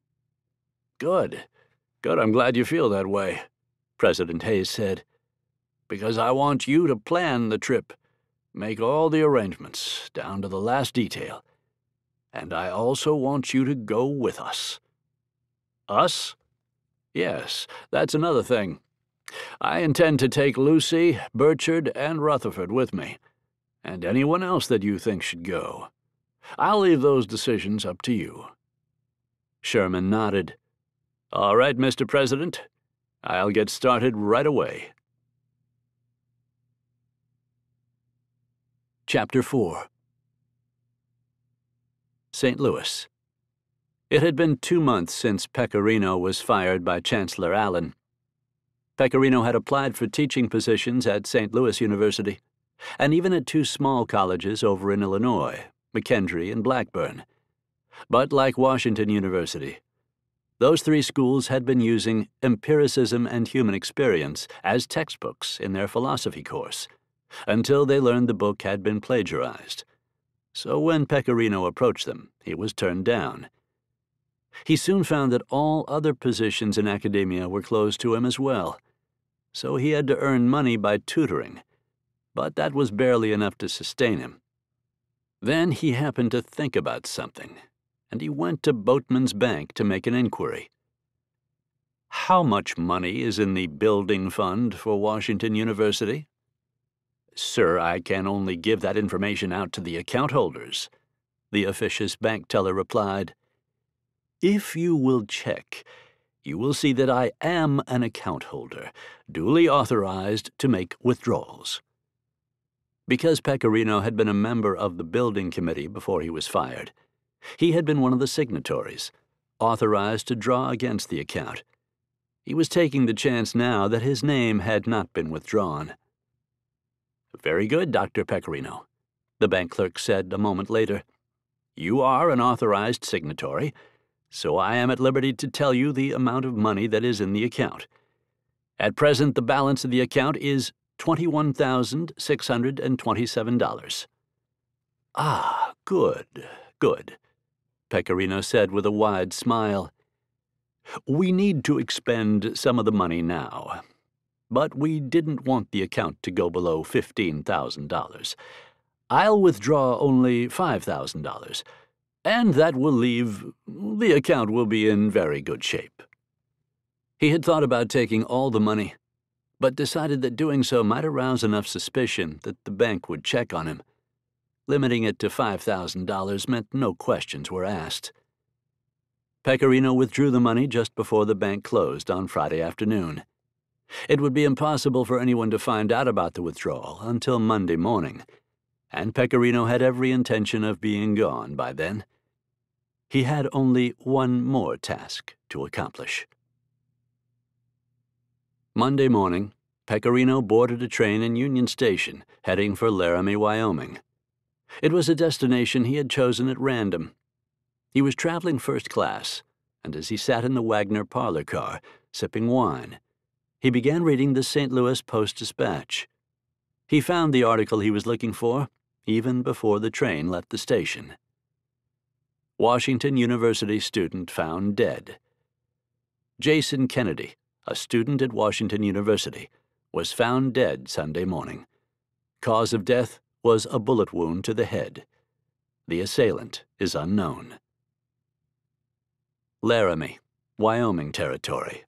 "Good. Good, I'm glad you feel that way," President Hayes said, "because I want you to plan the trip, make all the arrangements, down to the last detail. And I also want you to go with us." "Us?" "Yes, that's another thing. I intend to take Lucy, Burchard, and Rutherford with me, and anyone else that you think should go. I'll leave those decisions up to you." Sherman nodded. "All right, Mister President. I'll get started right away." Chapter four Saint Louis. It had been two months since Pecorino was fired by Chancellor Allen. Pecorino had applied for teaching positions at Saint Louis University, and even at two small colleges over in Illinois, McKendree and Blackburn. But like Washington University, those three schools had been using empiricism and human experience as textbooks in their philosophy course, until they learned the book had been plagiarized. So when Pecorino approached them, he was turned down. He soon found that all other positions in academia were closed to him as well, so he had to earn money by tutoring, but that was barely enough to sustain him. Then he happened to think about something, and he went to Boatman's Bank to make an inquiry. "How much money is in the building fund for Washington University?" "Sir, I can only give that information out to the account holders," the officious bank teller replied. "If you will check, you will see that I am an account holder, duly authorized to make withdrawals." Because Pecorino had been a member of the building committee before he was fired, he had been one of the signatories, authorized to draw against the account. He was taking the chance now that his name had not been withdrawn. "Very good, Doctor Pecorino," the bank clerk said a moment later. "You are an authorized signatory, so I am at liberty to tell you the amount of money that is in the account. At present, the balance of the account is twenty-one thousand six hundred twenty-seven dollars. "Ah, good, good," Pecorino said with a wide smile. "We need to expend some of the money now, but we didn't want the account to go below fifteen thousand dollars. I'll withdraw only five thousand dollars, and that will leave the account will be in very good shape." He had thought about taking all the money, but decided that doing so might arouse enough suspicion that the bank would check on him. Limiting it to five thousand dollars meant no questions were asked. Pecorino withdrew the money just before the bank closed on Friday afternoon. It would be impossible for anyone to find out about the withdrawal until Monday morning, and Pecorino had every intention of being gone by then. He had only one more task to accomplish. Monday morning, Pecorino boarded a train in Union Station, heading for Laramie, Wyoming. It was a destination he had chosen at random. He was traveling first class, and as he sat in the Wagner parlor car, sipping wine, he began reading the Saint Louis Post-Dispatch. He found the article he was looking for even before the train left the station. Washington University student found dead. Jason Kennedy, a student at Washington University, was found dead Sunday morning. Cause of death was a bullet wound to the head. The assailant is unknown. Laramie, Wyoming Territory.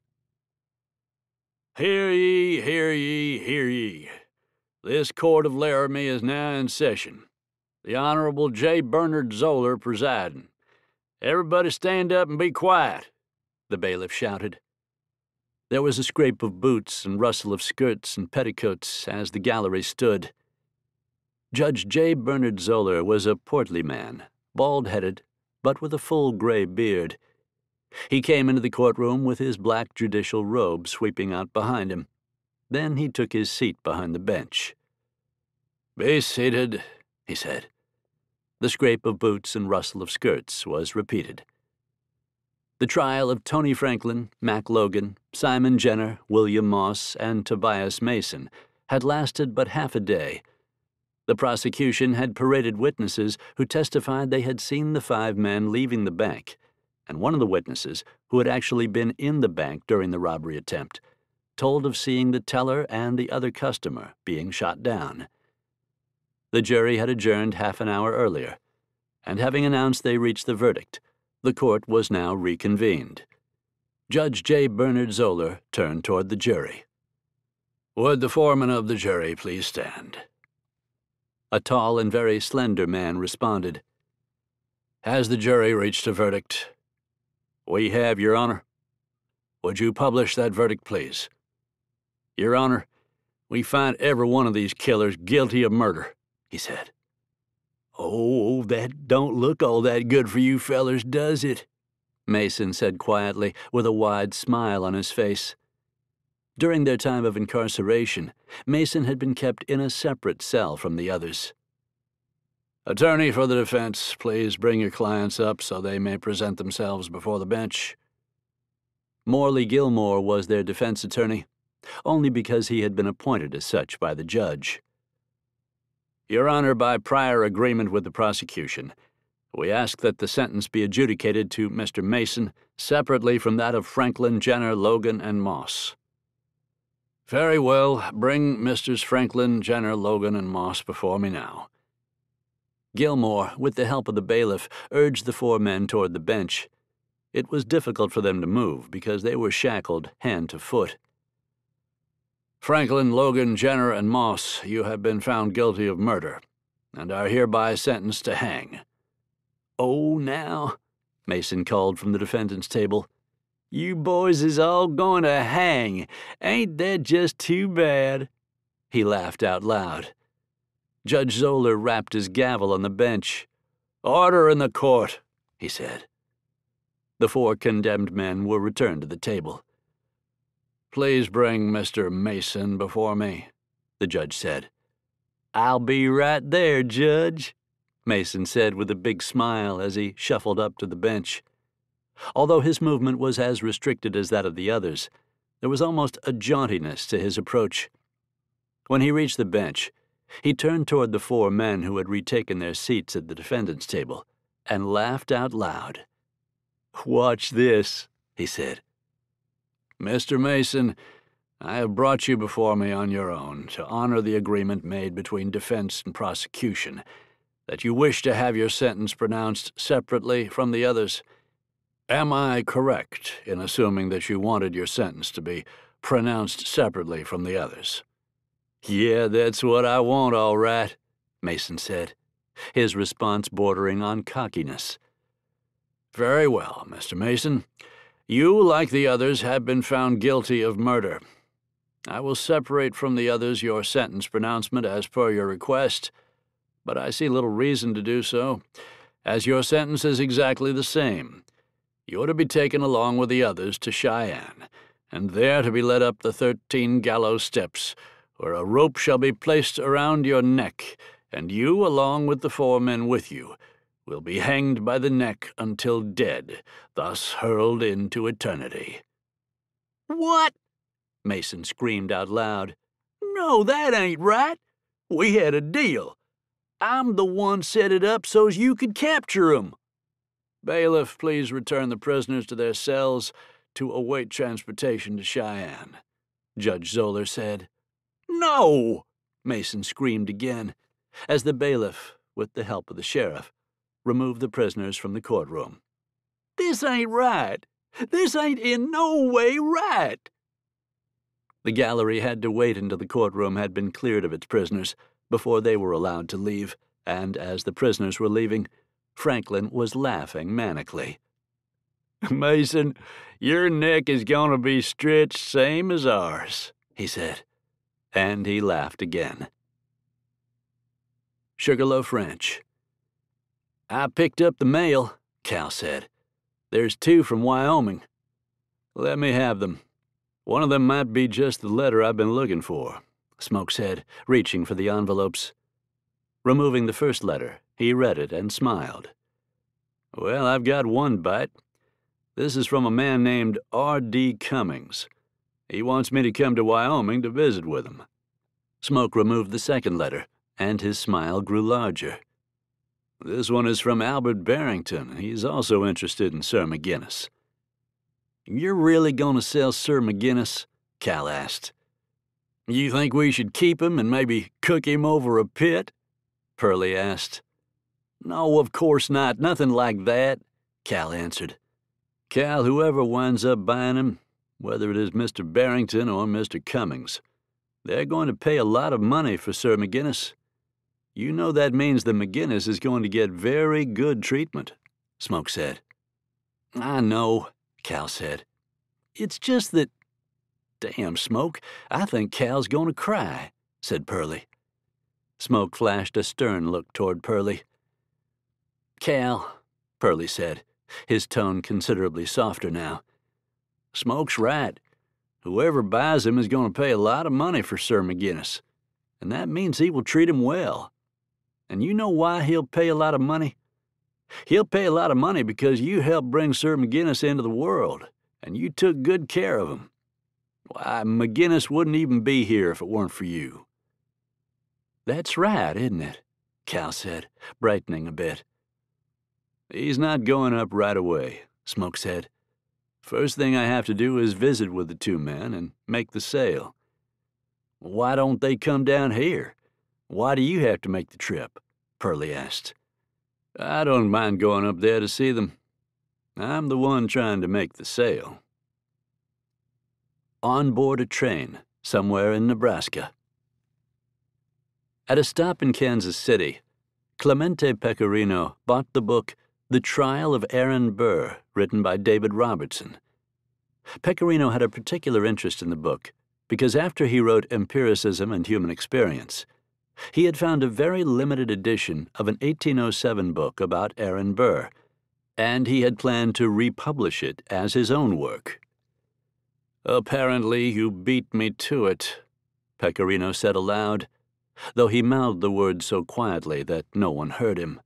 "Hear ye, hear ye, hear ye. This court of Laramie is now in session. The Honorable J. Bernard Zoller presiding. Everybody stand up and be quiet," the bailiff shouted. There was a scrape of boots and rustle of skirts and petticoats as the gallery stood. Judge J. Bernard Zoller was a portly man, bald-headed, but with a full gray beard. He came into the courtroom with his black judicial robe sweeping out behind him. Then he took his seat behind the bench. "Be seated," he said. The scrape of boots and rustle of skirts was repeated. The trial of Tony Franklin, Mac Logan, Simon Jenner, William Moss, and Tobias Mason had lasted but half a day. The prosecution had paraded witnesses who testified they had seen the five men leaving the bank, and one of the witnesses, who had actually been in the bank during the robbery attempt, told of seeing the teller and the other customer being shot down. The jury had adjourned half an hour earlier, and having announced they reached the verdict, the court was now reconvened. Judge J. Bernard Zoller turned toward the jury. "Would the foreman of the jury please stand?" A tall and very slender man responded. "Has the jury reached a verdict?" "We have, Your Honor." "Would you publish that verdict, please?" "Your Honor, we find every one of these killers guilty of murder," he said. "Oh, that don't look all that good for you fellers, does it?" Mason said quietly, with a wide smile on his face. During their time of incarceration, Mason had been kept in a separate cell from the others. "Attorney for the defense, please bring your clients up so they may present themselves before the bench." Morley Gilmore was their defense attorney, only because he had been appointed as such by the judge. Your Honor, by prior agreement with the prosecution, we ask that the sentence be adjudicated to Mister Mason separately from that of Franklin, Jenner, Logan, and Moss. Very well. Bring Misters Franklin, Jenner, Logan, and Moss before me now. Gilmore, with the help of the bailiff, urged the four men toward the bench. It was difficult for them to move because they were shackled hand to foot. Franklin, Logan, Jenner, and Moss, you have been found guilty of murder, and are hereby sentenced to hang. Oh, now, Mason called from the defendant's table. You boys is all going to hang. Ain't that just too bad? He laughed out loud. Judge Zoller rapped his gavel on the bench. Order in the court, he said. The four condemned men were returned to the table. Please bring Mister Mason before me, the judge said. I'll be right there, Judge, Mason said with a big smile as he shuffled up to the bench. Although his movement was as restricted as that of the others, there was almost a jauntiness to his approach. When he reached the bench, he turned toward the four men who had retaken their seats at the defendant's table and laughed out loud. Watch this, he said. Mister Mason, I have brought you before me on your own to honor the agreement made between defense and prosecution, that you wish to have your sentence pronounced separately from the others. Am I correct in assuming that you wanted your sentence to be pronounced separately from the others? Yeah, that's what I want, all right, Mason said, his response bordering on cockiness. Very well, Mister Mason. You, like the others, have been found guilty of murder. I will separate from the others your sentence pronouncement as per your request, but I see little reason to do so, as your sentence is exactly the same. You are to be taken along with the others to Cheyenne, and there to be led up the thirteen gallows steps, where a rope shall be placed around your neck, and you, along with the four men with you, will be hanged by the neck until dead, thus hurled into eternity. What? Mason screamed out loud. No, that ain't right. We had a deal. I'm the one set it up so's you could capture 'em. Bailiff, please return the prisoners to their cells to await transportation to Cheyenne, Judge Zoller said. No! Mason screamed again, as the bailiff, with the help of the sheriff, removed the prisoners from the courtroom. This ain't right. This ain't in no way right. The gallery had to wait until the courtroom had been cleared of its prisoners before they were allowed to leave, and as the prisoners were leaving, Franklin was laughing manically. Mason, your neck is going to be stretched same as ours, he said, and he laughed again. Sugarloaf Ranch. I picked up the mail, Cal said. There's two from Wyoming. Let me have them. One of them might be just the letter I've been looking for, Smoke said, reaching for the envelopes. Removing the first letter, he read it and smiled. Well, I've got one bite. This is from a man named R D Cummings. He wants me to come to Wyoming to visit with him. Smoke removed the second letter, and his smile grew larger. This one is from Albert Barrington. He's also interested in Sir McGinnis. You're really going to sell Sir McGinnis? Cal asked. You think we should keep him and maybe cook him over a pit? Pearlie asked. No, of course not. Nothing like that, Cal answered. Cal, whoever winds up buying him, whether it is Mister Barrington or Mister Cummings, they're going to pay a lot of money for Sir McGinnis. You know that means the McGinnis is going to get very good treatment, Smoke said. I know, Cal said. It's just that... Damn, Smoke, I think Cal's going to cry, said Pearlie. Smoke flashed a stern look toward Pearlie. Cal, Pearlie said, his tone considerably softer now. Smoke's right. Whoever buys him is going to pay a lot of money for Sir McGinnis, and that means he will treat him well. And you know why he'll pay a lot of money? He'll pay a lot of money because you helped bring Sir McGinnis into the world, and you took good care of him. Why, McGinnis wouldn't even be here if it weren't for you. "That's right, isn't it?" Cal said, brightening a bit. "He's not going up right away," Smoke said. "First thing I have to do is visit with the two men and make the sale." "Why don't they come down here? Why do you have to make the trip?" Pearlie asked. "I don't mind going up there to see them. I'm the one trying to make the sale." On board a train, somewhere in Nebraska. At a stop in Kansas City, Clemente Pecorino bought the book The Trial of Aaron Burr, written by David Robertson. Pecorino had a particular interest in the book because after he wrote Empiricism and Human Experience, he had found a very limited edition of an eighteen oh seven book about Aaron Burr, and he had planned to republish it as his own work. "Apparently you beat me to it," Pecorino said aloud, though he mouthed the words so quietly that no one heard him.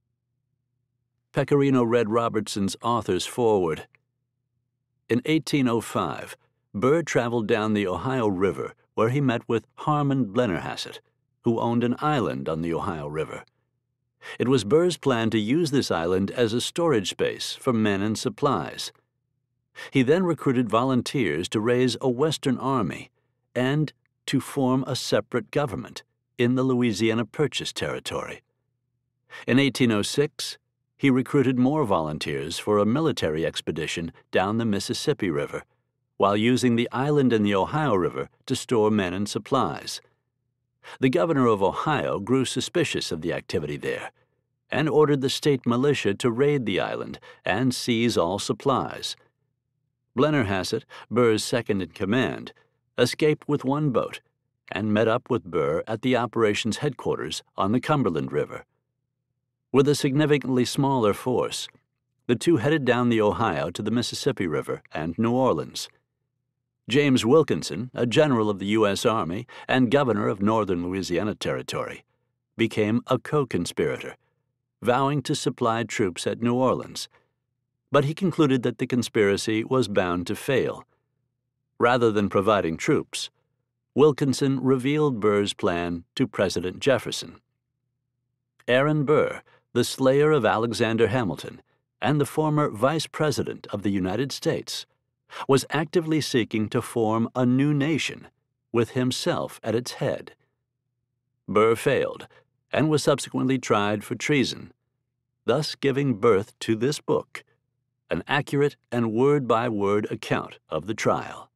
Pecorino read Robertson's author's foreword. In eighteen oh five, Burr traveled down the Ohio River where he met with Harmon Blennerhassett, who owned an island on the Ohio River. It was Burr's plan to use this island as a storage space for men and supplies. He then recruited volunteers to raise a Western army and to form a separate government in the Louisiana Purchase Territory. In eighteen oh six, he recruited more volunteers for a military expedition down the Mississippi River, while using the island in the Ohio River to store men and supplies. The governor of Ohio grew suspicious of the activity there and ordered the state militia to raid the island and seize all supplies. Blennerhassett, Burr's second in command, escaped with one boat and met up with Burr at the operations headquarters on the Cumberland River. With a significantly smaller force, the two headed down the Ohio to the Mississippi River and New Orleans. James Wilkinson, a general of the U S Army and governor of Northern Louisiana Territory, became a co-conspirator, vowing to supply troops at New Orleans, but he concluded that the conspiracy was bound to fail. Rather than providing troops, Wilkinson revealed Burr's plan to President Jefferson. Aaron Burr, the slayer of Alexander Hamilton and the former Vice President of the United States, was actively seeking to form a new nation with himself at its head. Burr failed and was subsequently tried for treason, thus giving birth to this book, an accurate and word-by-word account of the trial.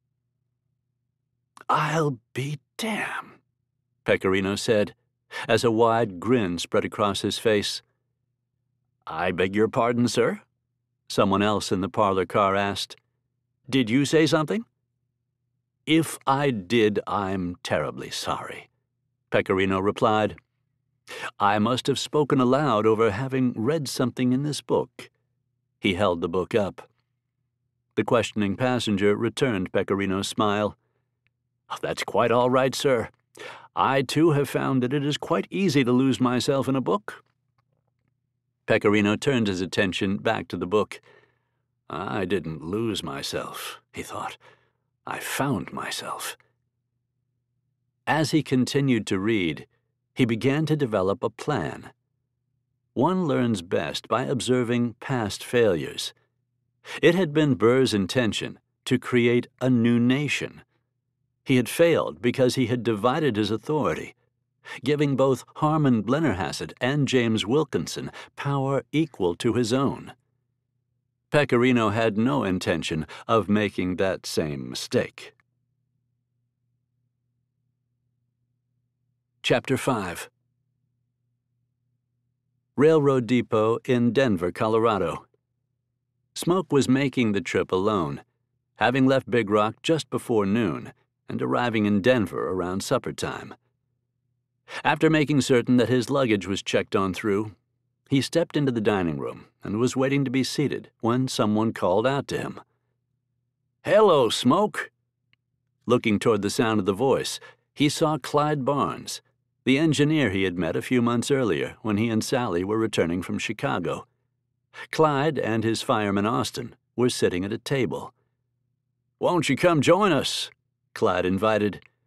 "I'll be damned," Pecorino said, as a wide grin spread across his face. "I beg your pardon, sir?" someone else in the parlor car asked. "Did you say something?" "If I did, I'm terribly sorry," Pecorino replied. "I must have spoken aloud over having read something in this book." He held the book up. The questioning passenger returned Pecorino's smile. "That's quite all right, sir. I, too, have found that it is quite easy to lose myself in a book." Pecorino turned his attention back to the book. "I didn't lose myself," he thought. "I found myself." As he continued to read, he began to develop a plan. One learns best by observing past failures. It had been Burr's intention to create a new nation. He had failed because he had divided his authority, giving both Harmon Blennerhassett and James Wilkinson power equal to his own. Pecorino had no intention of making that same mistake. Chapter five. Railroad Depot in Denver, Colorado. Smoke was making the trip alone, having left Big Rock just before noon and arriving in Denver around supper time. After making certain that his luggage was checked on through, he stepped into the dining room and was waiting to be seated when someone called out to him. "Hello, Smoke." Looking toward the sound of the voice, he saw Clyde Barnes, the engineer he had met a few months earlier when he and Sally were returning from Chicago. Clyde and his fireman Austin were sitting at a table. "Won't you come join us?" Clyde invited.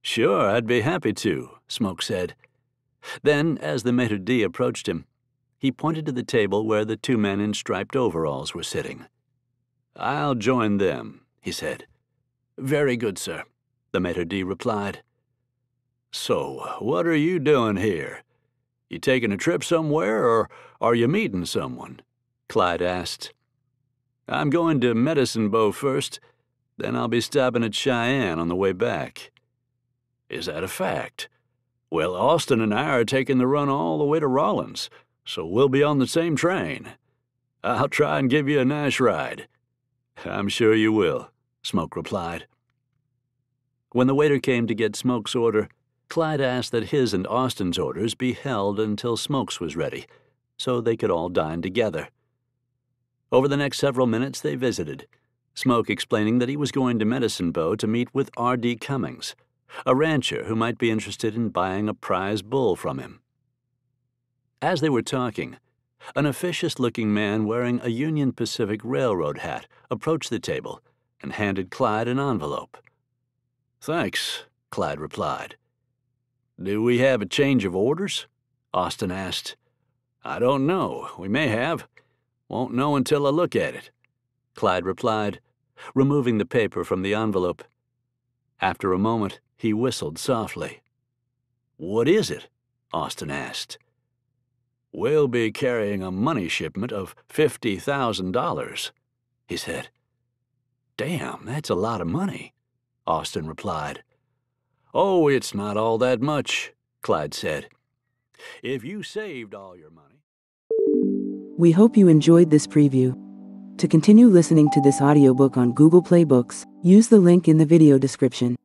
Sure, I'd be happy to, Smoke said. Then, as the maitre d' approached him, he pointed to the table where the two men in striped overalls were sitting. I'll join them, he said. Very good, sir, the maitre d' replied. So, what are you doing here? You taking a trip somewhere, or are you meeting someone? Clyde asked. I'm going to Medicine Bow first, then I'll be stopping at Cheyenne on the way back. Is that a fact? Well, Austin and I are taking the run all the way to Rollins, so we'll be on the same train. I'll try and give you a nice ride. I'm sure you will, Smoke replied. When the waiter came to get Smoke's order, Clyde asked that his and Austin's orders be held until Smoke's was ready, so they could all dine together. Over the next several minutes they visited, Smoke explaining that he was going to Medicine Bow to meet with R D Cummings, a rancher who might be interested in buying a prize bull from him. As they were talking, an officious-looking man wearing a Union Pacific Railroad hat approached the table and handed Clyde an envelope. Thanks, Clyde replied. Do we have a change of orders? Austin asked. I don't know. We may have. Won't know until I look at it, Clyde replied, removing the paper from the envelope. After a moment, he whistled softly. What is it? Austin asked. We'll be carrying a money shipment of fifty thousand dollars, he said. Damn, that's a lot of money, Austin replied. Oh, it's not all that much, Clyde said. If you saved all your money... We hope you enjoyed this preview. To continue listening to this audiobook on Google Play Books, use the link in the video description.